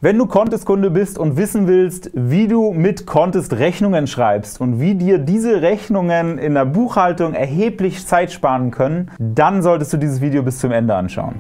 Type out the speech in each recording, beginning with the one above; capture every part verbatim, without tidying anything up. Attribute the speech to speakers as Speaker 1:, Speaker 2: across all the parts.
Speaker 1: Wenn du Contest-Kunde bist und wissen willst, wie du mit Contest Rechnungen schreibst und wie dir diese Rechnungen in der Buchhaltung erheblich Zeit sparen können, dann solltest du dieses Video bis zum Ende anschauen.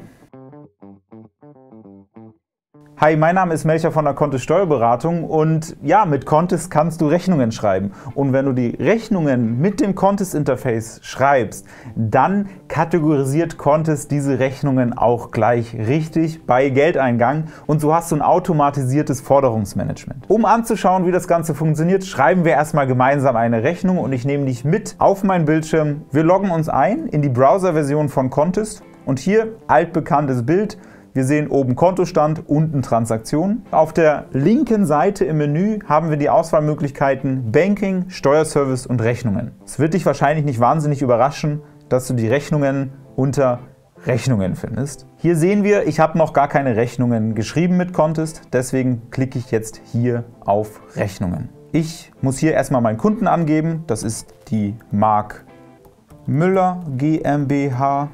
Speaker 1: Hi, mein Name ist Melcher von der Contest Steuerberatung und ja, mit Contest kannst du Rechnungen schreiben. Und wenn du die Rechnungen mit dem Contest Interface schreibst, dann kategorisiert Contest diese Rechnungen auch gleich richtig bei Geldeingang und so hast du ein automatisiertes Forderungsmanagement. Um anzuschauen, wie das Ganze funktioniert, schreiben wir erstmal gemeinsam eine Rechnung und ich nehme dich mit auf meinen Bildschirm. Wir loggen uns ein in die Browser-Version von Contest und hier altbekanntes Bild. Wir sehen oben Kontostand, unten Transaktionen. Auf der linken Seite im Menü haben wir die Auswahlmöglichkeiten Banking, Steuerservice und Rechnungen. Es wird dich wahrscheinlich nicht wahnsinnig überraschen, dass du die Rechnungen unter Rechnungen findest. Hier sehen wir, ich habe noch gar keine Rechnungen geschrieben mit Contest, deswegen klicke ich jetzt hier auf Rechnungen. Ich muss hier erstmal meinen Kunden angeben, das ist die Mark Müller GmbH.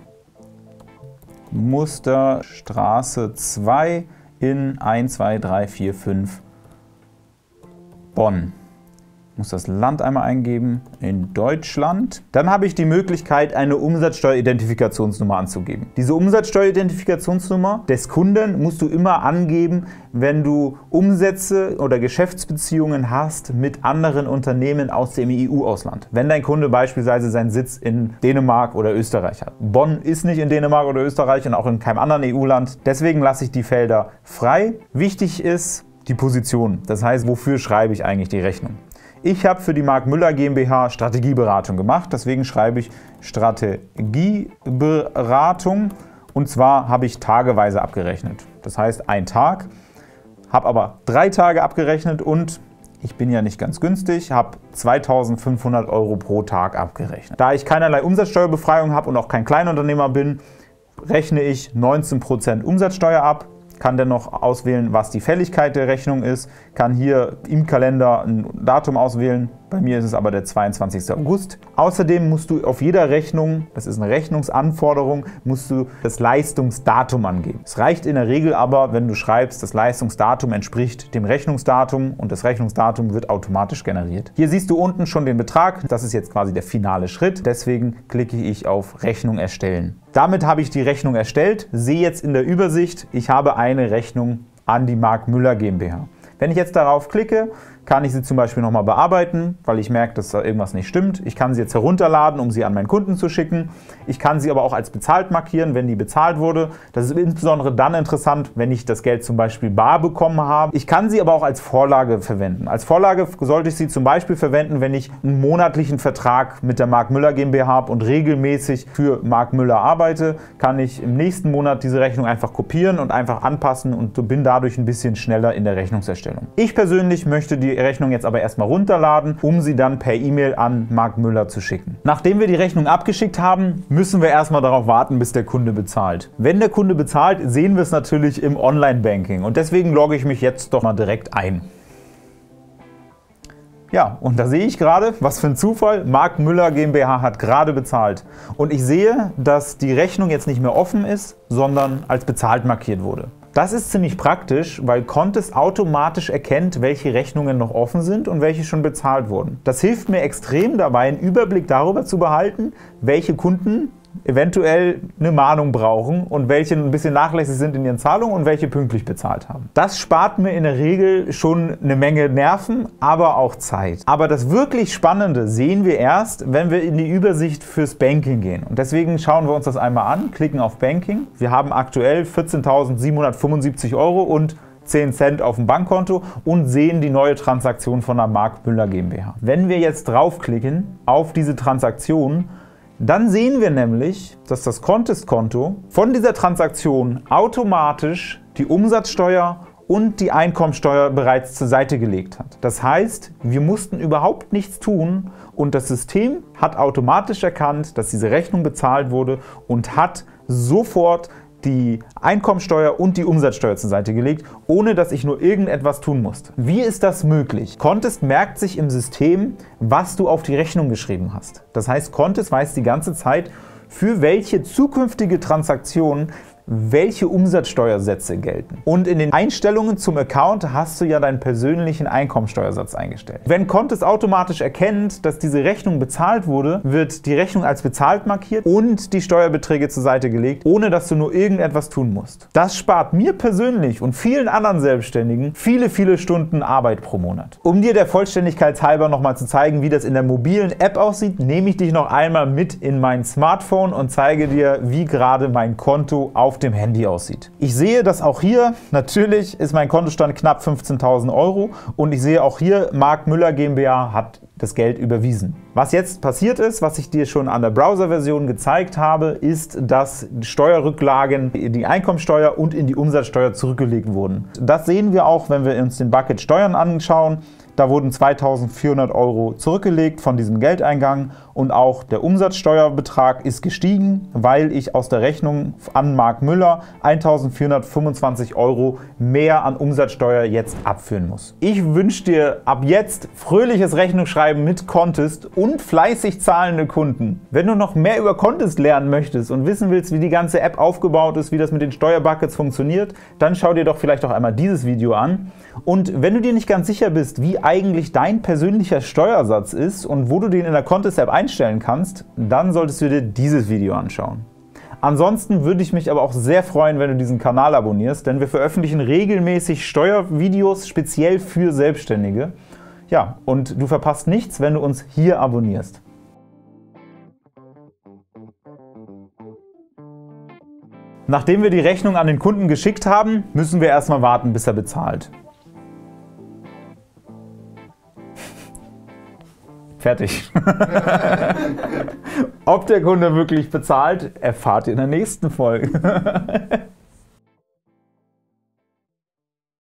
Speaker 1: Musterstraße zwei in eins zwei drei vier fünf Bonn. Ich muss das Land einmal eingeben, in Deutschland. Dann habe ich die Möglichkeit, eine Umsatzsteueridentifikationsnummer anzugeben. Diese Umsatzsteueridentifikationsnummer des Kunden musst du immer angeben, wenn du Umsätze oder Geschäftsbeziehungen hast mit anderen Unternehmen aus dem E U-Ausland. Wenn dein Kunde beispielsweise seinen Sitz in Dänemark oder Österreich hat. Bonn ist nicht in Dänemark oder Österreich und auch in keinem anderen E U-Land. Deswegen lasse ich die Felder frei. Wichtig ist die Position. Das heißt, wofür schreibe ich eigentlich die Rechnung? Ich habe für die Mark Müller GmbH Strategieberatung gemacht, deswegen schreibe ich Strategieberatung und zwar habe ich tageweise abgerechnet. Das heißt ein Tag, habe aber drei Tage abgerechnet und ich bin ja nicht ganz günstig, habe zweitausendfünfhundert Euro pro Tag abgerechnet. Da ich keinerlei Umsatzsteuerbefreiung habe und auch kein Kleinunternehmer bin, rechne ich neunzehn Prozent Umsatzsteuer ab. Kann dann noch auswählen, was die Fälligkeit der Rechnung ist, kann hier im Kalender ein Datum auswählen. Bei mir ist es aber der zweiundzwanzigste August. Außerdem musst du auf jeder Rechnung, das ist eine Rechnungsanforderung, musst du das Leistungsdatum angeben. Es reicht in der Regel aber, wenn du schreibst, das Leistungsdatum entspricht dem Rechnungsdatum und das Rechnungsdatum wird automatisch generiert. Hier siehst du unten schon den Betrag, das ist jetzt quasi der finale Schritt, deswegen klicke ich auf Rechnung erstellen. Damit habe ich die Rechnung erstellt, sehe jetzt in der Übersicht, ich habe eine Rechnung an die Mark Müller GmbH. Wenn ich jetzt darauf klicke, kann ich sie zum Beispiel nochmal bearbeiten, weil ich merke, dass da irgendwas nicht stimmt. Ich kann sie jetzt herunterladen, um sie an meinen Kunden zu schicken. Ich kann sie aber auch als bezahlt markieren, wenn die bezahlt wurde. Das ist insbesondere dann interessant, wenn ich das Geld zum Beispiel bar bekommen habe. Ich kann sie aber auch als Vorlage verwenden. Als Vorlage sollte ich sie zum Beispiel verwenden, wenn ich einen monatlichen Vertrag mit der Mark Müller GmbH habe und regelmäßig für Mark Müller arbeite, kann ich im nächsten Monat diese Rechnung einfach kopieren und einfach anpassen und bin dadurch ein bisschen schneller in der Rechnungserstellung. Ich persönlich möchte die Rechnung jetzt aber erstmal runterladen, um sie dann per E-Mail an Mark Müller zu schicken. Nachdem wir die Rechnung abgeschickt haben, müssen wir erstmal darauf warten, bis der Kunde bezahlt. Wenn der Kunde bezahlt, sehen wir es natürlich im Online-Banking und deswegen logge ich mich jetzt doch mal direkt ein. Ja, und da sehe ich gerade, was für ein Zufall, Mark Müller GmbH hat gerade bezahlt. Und ich sehe, dass die Rechnung jetzt nicht mehr offen ist, sondern als bezahlt markiert wurde. Das ist ziemlich praktisch, weil Contest automatisch erkennt, welche Rechnungen noch offen sind und welche schon bezahlt wurden. Das hilft mir extrem dabei, einen Überblick darüber zu behalten, welche Kunden eventuell eine Mahnung brauchen und welche ein bisschen nachlässig sind in ihren Zahlungen und welche pünktlich bezahlt haben. Das spart mir in der Regel schon eine Menge Nerven, aber auch Zeit. Aber das wirklich Spannende sehen wir erst, wenn wir in die Übersicht fürs Banking gehen. Und deswegen schauen wir uns das einmal an, klicken auf Banking. Wir haben aktuell vierzehntausendsiebenhundertfünfundsiebzig Euro und zehn Cent auf dem Bankkonto und sehen die neue Transaktion von der Mark Müller GmbH. Wenn wir jetzt draufklicken auf diese Transaktion, dann sehen wir nämlich, dass das Contest-Konto von dieser Transaktion automatisch die Umsatzsteuer und die Einkommensteuer bereits zur Seite gelegt hat. Das heißt, wir mussten überhaupt nichts tun und das System hat automatisch erkannt, dass diese Rechnung bezahlt wurde und hat sofort die Einkommensteuer und die Umsatzsteuer zur Seite gelegt, ohne dass ich nur irgendetwas tun musste. Wie ist das möglich? Contest merkt sich im System, was du auf die Rechnung geschrieben hast. Das heißt, Contest weiß die ganze Zeit, für welche zukünftige Transaktion welche Umsatzsteuersätze gelten. Und in den Einstellungen zum Account hast du ja deinen persönlichen Einkommensteuersatz eingestellt. Wenn Kontist automatisch erkennt, dass diese Rechnung bezahlt wurde, wird die Rechnung als bezahlt markiert und die Steuerbeträge zur Seite gelegt, ohne dass du nur irgendetwas tun musst. Das spart mir persönlich und vielen anderen Selbstständigen viele, viele Stunden Arbeit pro Monat. Um dir der Vollständigkeit halber nochmal zu zeigen, wie das in der mobilen App aussieht, nehme ich dich noch einmal mit in mein Smartphone und zeige dir, wie gerade mein Konto auf dem Handy aussieht. Ich sehe, dass auch hier, natürlich ist mein Kontostand knapp fünfzehntausend Euro und ich sehe auch hier, Mark Müller GmbH hat das Geld überwiesen. Was jetzt passiert ist, was ich dir schon an der Browser-Version gezeigt habe, ist, dass Steuerrücklagen in die Einkommensteuer und in die Umsatzsteuer zurückgelegt wurden. Das sehen wir auch, wenn wir uns den Bucket Steuern anschauen. Da wurden zweitausendvierhundert Euro zurückgelegt von diesem Geldeingang und auch der Umsatzsteuerbetrag ist gestiegen, weil ich aus der Rechnung an Mark Müller eintausendvierhundertfünfundzwanzig Euro mehr an Umsatzsteuer jetzt abführen muss. Ich wünsche dir ab jetzt fröhliches Rechnungsschreiben mit Kontist und fleißig zahlende Kunden. Wenn du noch mehr über Kontist lernen möchtest und wissen willst, wie die ganze App aufgebaut ist, wie das mit den Steuerbuckets funktioniert, dann schau dir doch vielleicht auch einmal dieses Video an. Und wenn du dir nicht ganz sicher bist, wie eigentlich dein persönlicher Steuersatz ist und wo du den in der Kontist-App einstellen kannst, dann solltest du dir dieses Video anschauen. Ansonsten würde ich mich aber auch sehr freuen, wenn du diesen Kanal abonnierst, denn wir veröffentlichen regelmäßig Steuervideos speziell für Selbstständige. Ja, und du verpasst nichts, wenn du uns hier abonnierst. Nachdem wir die Rechnung an den Kunden geschickt haben, müssen wir erstmal warten, bis er bezahlt. Fertig. Ob der Kunde wirklich bezahlt, erfahrt ihr in der nächsten Folge.